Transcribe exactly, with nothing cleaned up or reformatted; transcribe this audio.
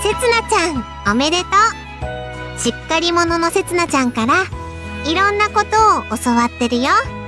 せつなちゃん、おめでとう。しっかり者のせつなちゃんから、いろんなことを教わってるよ。